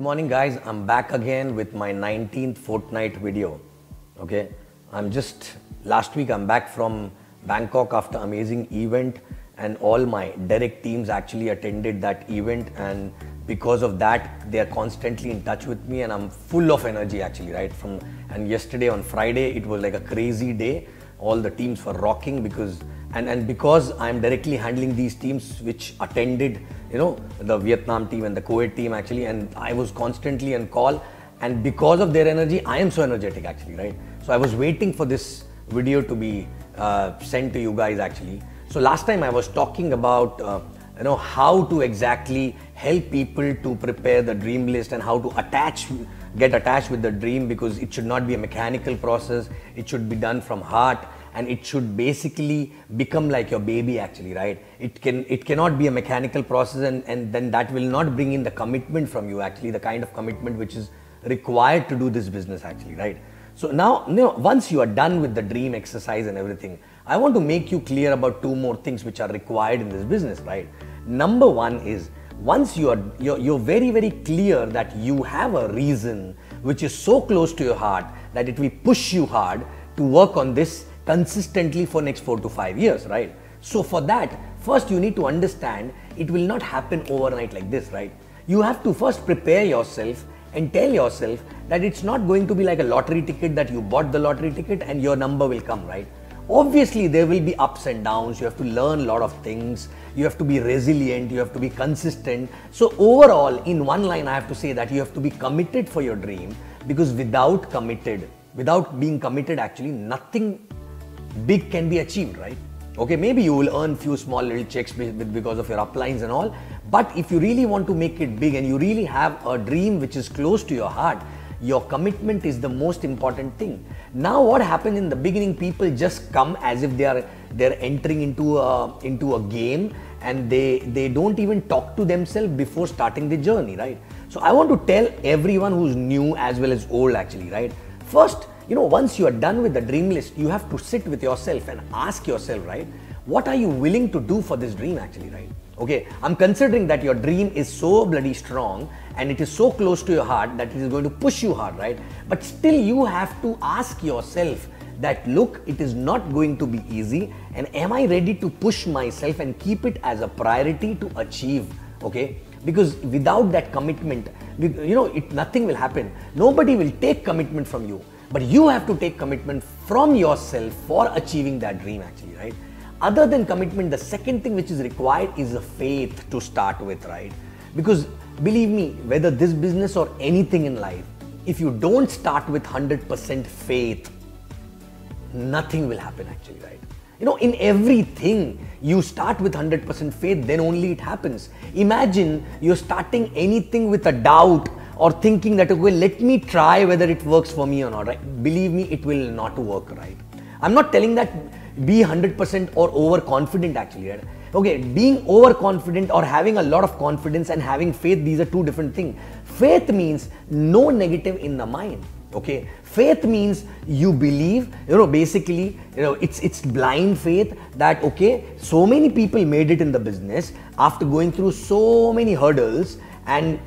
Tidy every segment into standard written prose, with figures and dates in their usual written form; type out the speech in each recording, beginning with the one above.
morning guys, I'm back again with my 19th fortnight video. Okay, last week I'm back from Bangkok after amazing event, and all my direct teams actually attended that event, and because of that they are constantly in touch with me and I'm full of energy actually, right? And yesterday on Friday it was like a crazy day. All the teams were rocking because I'm directly handling these teams which attended, the Vietnam team and the Kuwait team actually, and I was constantly on call, and because of their energy I am so energetic actually, right? So I was waiting for this video to be sent to you guys actually. So last time I was talking about how to exactly help people to prepare the dream list and how to get attached with the dream, because it should not be a mechanical process. It should be done from heart, and it should basically become like your baby actually, right? It cannot be a mechanical process, and then that will not bring in the commitment from you actually, the kind of commitment which is required to do this business actually, right? So now, once you are done with the dream exercise and everything, I want to make you clear about two more things which are required in this business, right? Number one is, once you're very, very clear that you have a reason which is so close to your heart that it will push you hard to work on this consistently for next 4 to 5 years, right? So for that, first you need to understand it will not happen overnight like this, right? You have to first prepare yourself and tell yourself that it's not going to be like a lottery ticket that you bought the lottery ticket and your number will come, right? Obviously, there will be ups and downs. You have to learn a lot of things. You have to be resilient. You have to be consistent. So overall, in one line, I have to say that you have to be committed for your dream, because without being committed, actually, nothing big can be achieved, right? Okay, maybe you will earn few small little checks because of your uplines and all. But if you really want to make it big and you really have a dream which is close to your heart, your commitment is the most important thing. Now what happens in the beginning, people just come as if they're entering into a game, and they don't even talk to themselves before starting the journey, right? So I want to tell everyone who's new as well as old actually, right? First, once you are done with the dream list, you have to sit with yourself and ask yourself, right? What are you willing to do for this dream actually, right? Okay, I'm considering that your dream is so bloody strong and it is so close to your heart that it is going to push you hard, right? But still you have to ask yourself that, look, it is not going to be easy, and am I ready to push myself and keep it as a priority to achieve, okay? Because without that commitment, nothing will happen. Nobody will take commitment from you, but you have to take commitment from yourself for achieving that dream actually, right? Other than commitment, the second thing which is required is a faith to start with, right? Because believe me, whether this business or anything in life, if you don't start with 100% faith, nothing will happen actually, right? In everything, you start with 100% faith, then only it happens. Imagine you're starting anything with a doubt or thinking that, okay, let me try whether it works for me or not, right? Believe me, it will not work, right? I'm not telling that be 100% or overconfident actually, right? Okay, being overconfident or having a lot of confidence and having faith, these are two different things. Faith means no negative in the mind. Okay, faith means you believe, basically, it's blind faith that, okay, so many people made it in the business after going through so many hurdles, and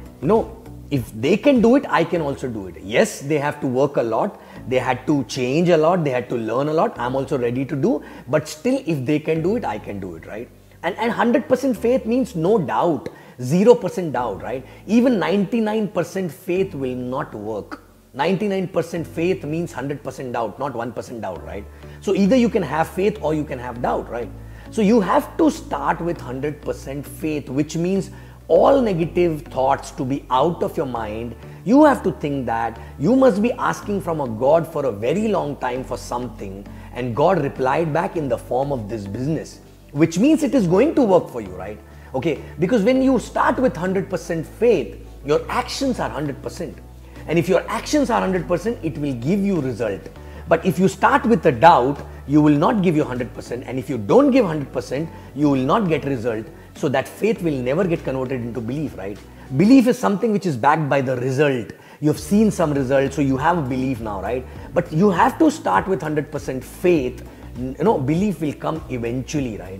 if they can do it, I can also do it. Yes, they have to work a lot. They had to change a lot. They had to learn a lot. I'm also ready to do, but still, if they can do it, I can do it, right? And 100% faith means no doubt, 0% doubt, right? Even 99% faith will not work. 99% faith means 100% doubt, not 1% doubt, right? So either you can have faith or you can have doubt, right? So you have to start with 100% faith, which means all negative thoughts to be out of your mind. You have to think that you must be asking from a God for a very long time for something, and God replied back in the form of this business, which means it is going to work for you, right? Okay, because when you start with 100% faith, your actions are 100%. And if your actions are 100%, it will give you result. But if you start with a doubt, you will not give you 100%. And if you don't give 100%, you will not get result. So that faith will never get converted into belief, right? Belief is something which is backed by the result. You have seen some result, so you have a belief now, right? But you have to start with 100% faith. Belief will come eventually, right?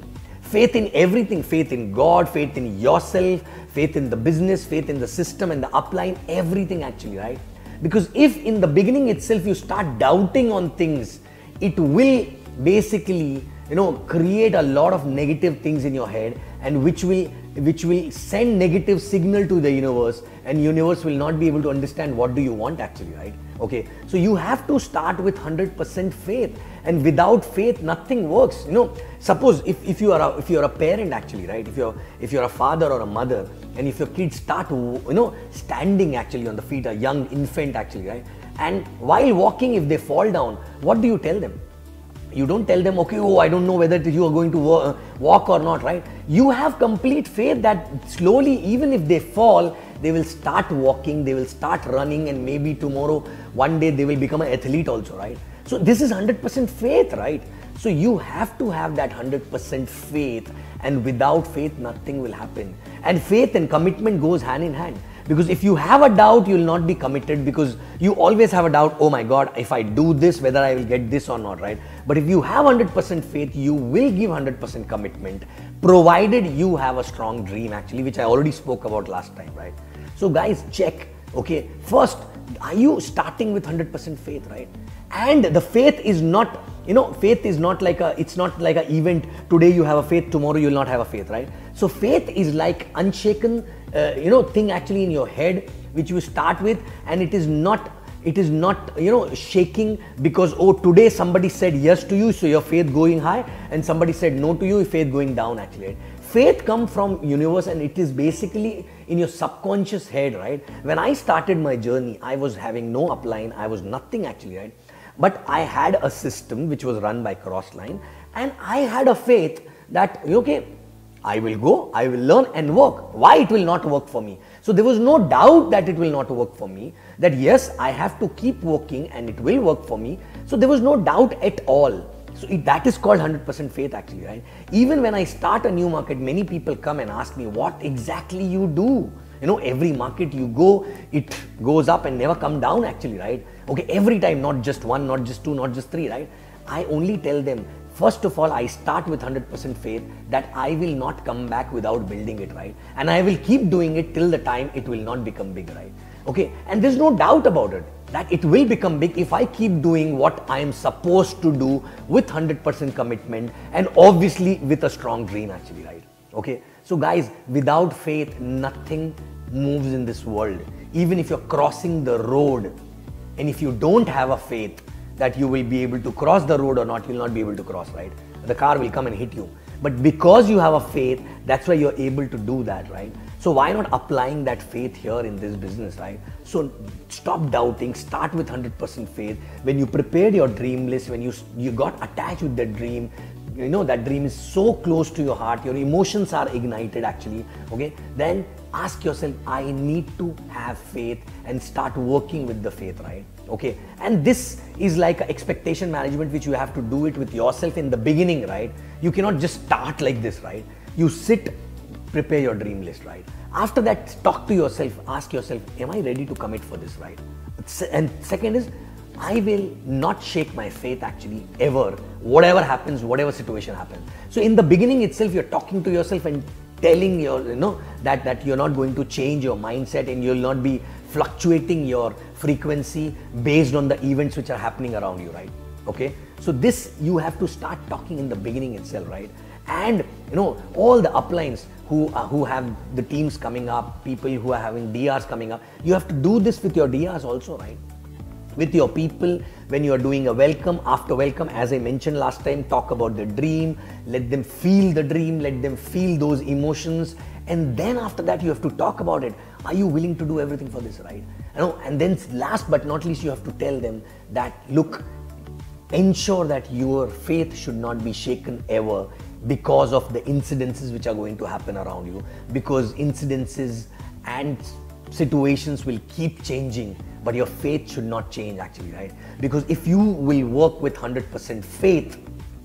Faith in everything, faith in God, faith in yourself, faith in the business, faith in the system and the upline, everything actually, right? Because if in the beginning itself you start doubting on things, it will basically, create a lot of negative things in your head, and which will send negative signal to the universe, and universe will not be able to understand what do you want actually, right? Okay, so you have to start with 100% faith, and without faith nothing works. Suppose if you are a parent actually, right? If you're a father or a mother, and if your kids start standing actually on the feet, a young infant actually, right? And while walking, if they fall down, what do you tell them? You don't tell them, okay, I don't know whether you are going to walk or not, right? You have complete faith that slowly, even if they fall, they will start walking, they will start running, and maybe tomorrow, one day they will become an athlete also, right? So this is 100% faith, right? So you have to have that 100% faith, and without faith, nothing will happen. And faith and commitment goes hand in hand. Because if you have a doubt, you will not be committed, because you always have a doubt, oh my God, if I do this, whether I will get this or not, right? But if you have 100% faith, you will give 100% commitment, provided you have a strong dream actually, which I already spoke about last time, right? So guys, check, okay, first, are you starting with 100% faith, right? And the faith is not, faith is not like it's not like an event, today you have a faith, tomorrow you will not have a faith, right? So faith is like unshaken, thing actually in your head, which you start with, and it is not, shaking because, today somebody said yes to you, so your faith going high, and somebody said no to you, your faith going down actually, right? Faith comes from universe, and it is basically in your subconscious head, right? When I started my journey, I was having no upline, I was nothing actually, right? But I had a system which was run by Crossline, and I had a faith that, okay, I will go, I will learn and work. Why it will not work for me? So there was no doubt that it will not work for me, that yes, I have to keep working and it will work for me. So there was no doubt at all. So that is called 100% faith actually, right? Even when I start a new market, many people come and ask me, what exactly you do? Every market you go, it goes up and never come down actually, right? Okay, every time, not just one, not just two, not just three, right? I only tell them, first of all, I start with 100% faith that I will not come back without building it, right? And I will keep doing it till the time it will not become big, right? Okay, and there's no doubt about it that it will become big if I keep doing what I am supposed to do with 100% commitment, and obviously with a strong dream actually, right? Okay, so guys, without faith, nothing moves in this world. Even if you're crossing the road, and if you don't have a faith that you will be able to cross the road or not, you'll not be able to cross, right? The car will come and hit you. But because you have a faith, that's why you're able to do that, right? So why not applying that faith here in this business, right? So stop doubting, start with 100% faith. When you prepared your dream list, when you got attached with the dream, that dream is so close to your heart, your emotions are ignited actually, okay? Then ask yourself, I need to have faith, and start working with the faith, right? Okay, and this is like expectation management, which you have to do it with yourself in the beginning, right? You cannot just start like this, right? You sit, prepare your dream list, right? After that, talk to yourself, ask yourself, am I ready to commit for this, right? And second is, I will not shake my faith actually ever, whatever happens, whatever situation happens. So in the beginning itself, you're talking to yourself and telling that you're not going to change your mindset, and you'll not be fluctuating your frequency based on the events which are happening around you, right? Okay, so this you have to start talking in the beginning itself, right? And all the uplines who have the teams coming up, people who are having DRs coming up, you have to do this with your DRs also, right? With your people, when you are doing a welcome, after welcome, as I mentioned last time, talk about the dream, let them feel the dream, let them feel those emotions, and then after that you have to talk about it. Are you willing to do everything for this, right? And then last but not least, you have to tell them that, look, ensure that your faith should not be shaken ever because of the incidences which are going to happen around you, because incidences and situations will keep changing, but your faith should not change actually, right? Because if you will work with 100% faith,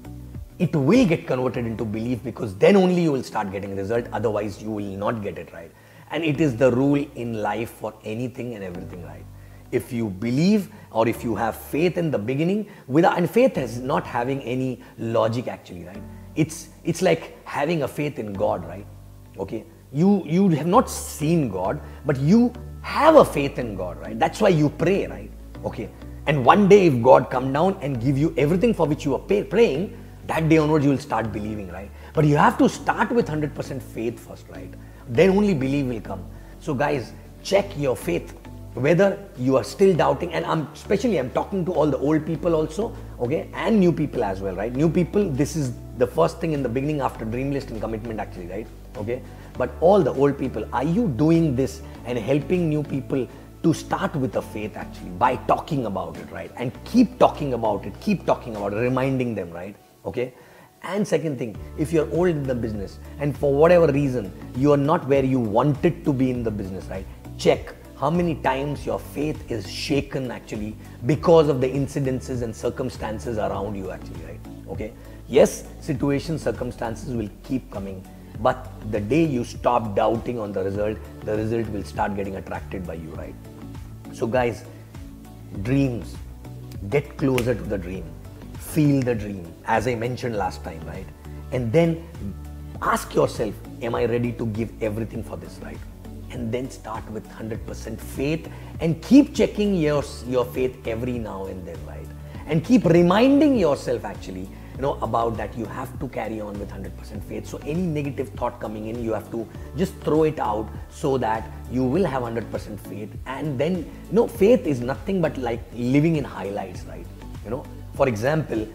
it will get converted into belief, because then only you will start getting result, otherwise you will not get it, right? And it is the rule in life for anything and everything, right? If you believe, or if you have faith in the beginning, and faith is not having any logic actually, right? it's like having a faith in God, right? Okay, you have not seen God, but you have a faith in God, right? That's why you pray, right? Okay, and one day if God come down and give you everything for which you are praying, that day onwards you will start believing, right? But you have to start with 100% faith first, right? Then only belief will come. So guys, check your faith, whether you are still doubting. And I'm talking to all the old people also, okay, and new people as well, right? New people, this is the first thing in the beginning after dream list and commitment actually, right? Okay, but all the old people, are you doing this and helping new people to start with a faith actually by talking about it, right? And keep talking about it, reminding them, right? Okay. And second thing, if you're old in the business and for whatever reason you are not where you wanted to be in the business, right? Check how many times your faith is shaken actually because of the incidences and circumstances around you actually, right? Okay. Yes, situations, circumstances will keep coming, but the day you stop doubting on the result will start getting attracted by you, right? So guys, dreams, get closer to the dream. Feel the dream, as I mentioned last time, right? And then ask yourself, am I ready to give everything for this, right? And then start with 100% faith and keep checking your faith every now and then, right? And keep reminding yourself actually, about that you have to carry on with 100% faith. So any negative thought coming in, you have to just throw it out so that you will have 100% faith. And then, faith is nothing but like living in highlights, right? For example,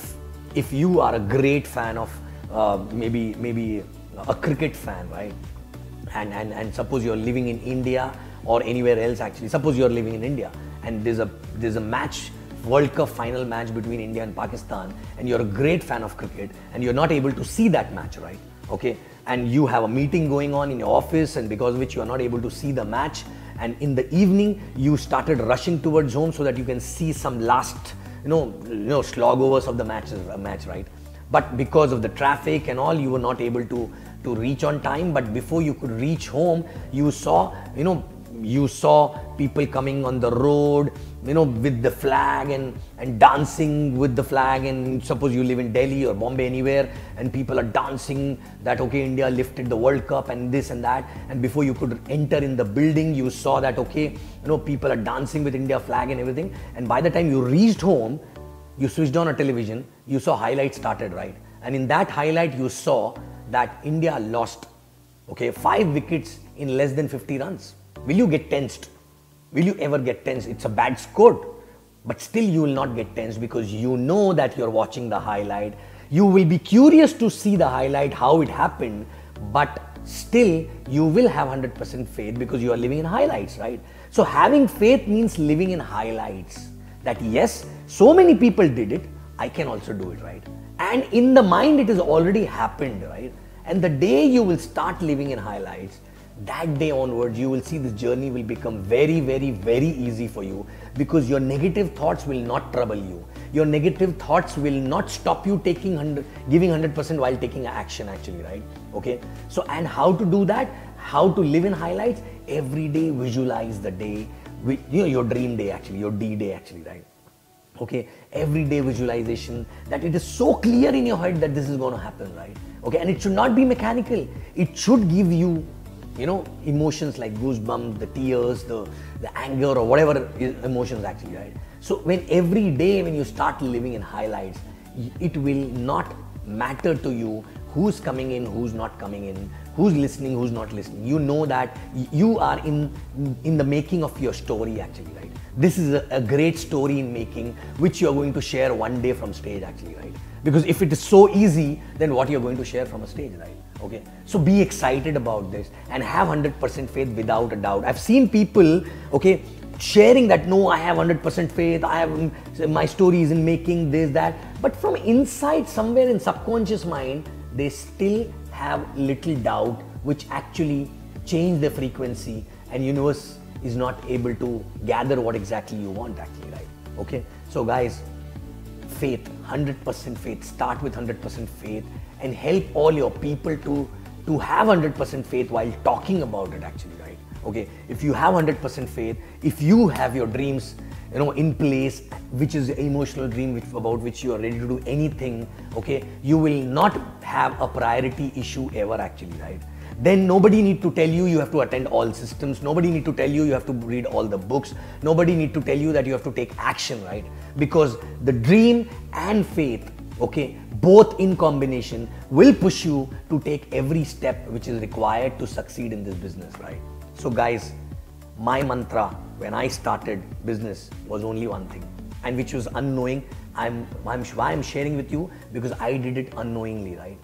if you are a great fan of maybe a cricket fan, right? And suppose you're living in India or anywhere else actually. Suppose you're living in India and there's a match, World Cup final match between India and Pakistan, and you're a great fan of cricket and you're not able to see that match, right? Okay, and you have a meeting going on in your office, and because of which you are not able to see the match, and in the evening you started rushing towards home so that you can see some last slog overs of the match, right? But because of the traffic and all, you were not able to reach on time. But before you could reach home, you saw people coming on the road, with the flag and dancing with the flag. And suppose you live in Delhi or Bombay, anywhere, and people are dancing that, okay, India lifted the World Cup and this and that. And before you could enter in the building, you saw that, okay, people are dancing with India flag and everything. And by the time you reached home, you switched on a television, you saw highlights started, right? And in that highlight, you saw that India lost, okay, 5 wickets in less than 50 runs. Will you get tensed? Will you ever get tensed? It's a bad score, but still you will not get tensed because you know that you're watching the highlight. You will be curious to see the highlight, how it happened, but still you will have 100% faith because you are living in highlights, right? So having faith means living in highlights. That yes, so many people did it, I can also do it, right? And in the mind it has already happened, right? And the day you will start living in highlights, that day onwards you will see this journey will become very, very, very easy for you, because your negative thoughts will not trouble you. Your negative thoughts will not stop you giving 100% while taking action actually, right? Okay. So, and how to do that? How to live in highlights? Every day visualize the day, your dream day actually, your D day actually, right? Okay, everyday visualization, that it is so clear in your head that this is going to happen, right? Okay, and it should not be mechanical. It should give you, emotions like goosebumps, the tears, the anger, or whatever emotions actually, right? So when every day when you start living in highlights, it will not matter to you who's coming in, who's not coming in, who's listening, who's not listening. You know that you are in the making of your story actually, right? This is a great story in making, which you're going to share one day from stage actually, right? Because if it is so easy, then what you're going to share from a stage, right? Okay, so be excited about this and have 100% faith without a doubt. I've seen people, okay, sharing that, no, I have 100% faith, my story is in making this, that, but from inside, somewhere in subconscious mind, they still have little doubt, which actually change the frequency, and universe is not able to gather what exactly you want actually, right? Okay, so guys, faith, 100% faith, start with 100% faith and help all your people to have 100% faith while talking about it actually, right? Okay, if you have 100% faith, if you have your dreams, in place, which is emotional dream about which you are ready to do anything, okay, you will not have a priority issue ever actually, right? Then nobody need to tell you you have to attend all systems, nobody need to tell you you have to read all the books, nobody need to tell you that you have to take action, right? Because the dream and faith, okay, both in combination will push you to take every step which is required to succeed in this business, right? So guys, my mantra when I started business was only one thing, and which was unknowing. Why I'm sharing with you, because I did it unknowingly, right?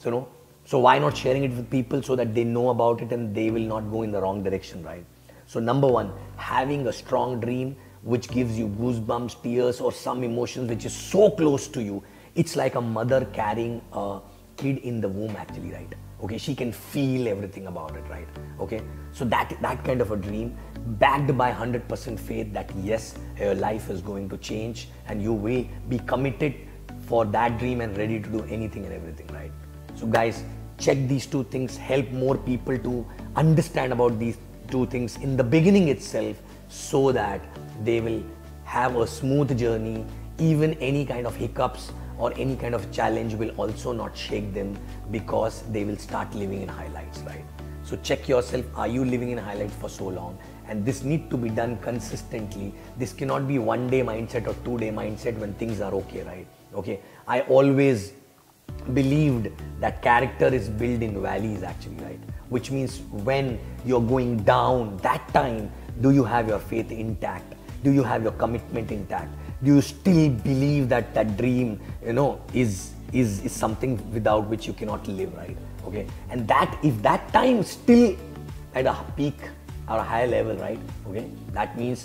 So why not sharing it with people so that they know about it and they will not go in the wrong direction, right? So number one, having a strong dream which gives you goosebumps, tears, or some emotions which is so close to you. It's like a mother carrying a kid in the womb actually, right? Okay, she can feel everything about it, right? Okay, so that kind of a dream backed by 100% faith that yes, your life is going to change and you will be committed for that dream and ready to do anything and everything, right? So guys, check these two things, help more people to understand about these two things in the beginning itself, so that they will have a smooth journey. Even any kind of hiccups or any kind of challenge will also not shake them, because they will start living in highlights, right? So check yourself, are you living in highlights for so long? And this need to be done consistently. This cannot be 1 day mindset or 2 day mindset when things are okay, right? Okay, I always believed that character is built in valleys actually, right? Which means when you're going down, that time, do you have your faith intact? Do you have your commitment intact? Do you still believe that that dream, is something without which you cannot live, right? Okay, and that if that time still at a peak or a higher level, right? Okay, that means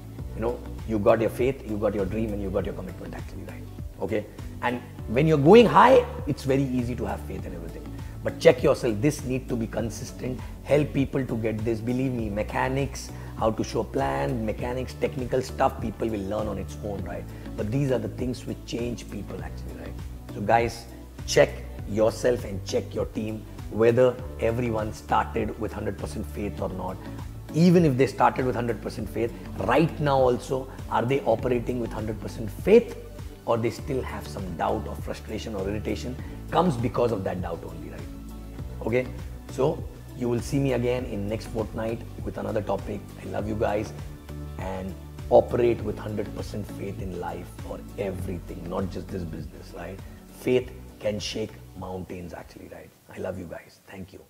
you got your faith, you got your dream, and you got your commitment actually, right? Okay, and when you're going high, it's very easy to have faith and everything. But check yourself, this need to be consistent, help people to get this. Believe me, mechanics, how to show plan, mechanics, technical stuff, people will learn on its own, right? But these are the things which change people actually, right? So guys, check yourself and check your team, whether everyone started with 100% faith or not. Even if they started with 100% faith, right now also, are they operating with 100% faith? Or they still have some doubt or frustration or irritation, comes because of that doubt only, right? Okay, so you will see me again in next fortnight with another topic. I love you guys, and operate with 100% faith in life for everything, not just this business, right? Faith can shake mountains actually, right? I love you guys. Thank you.